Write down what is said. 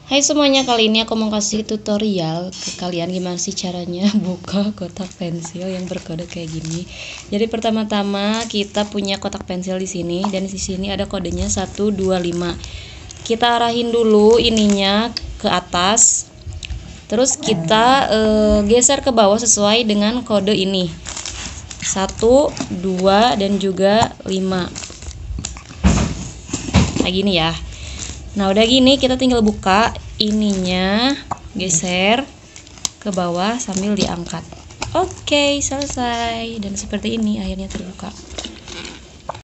Hai semuanya, kali ini aku mau kasih tutorial ke kalian gimana sih caranya buka kotak pensil yang berkode kayak gini. Jadi pertama-tama kita punya kotak pensil di sini dan di sini ada kodenya 125. Kita arahin dulu ininya ke atas. Terus kita geser ke bawah sesuai dengan kode ini. 1, 2 dan juga 5. Kayak gini ya. Nah udah gini kita tinggal buka ininya, geser ke bawah sambil diangkat. Oke, selesai. Dan seperti ini akhirnya terbuka.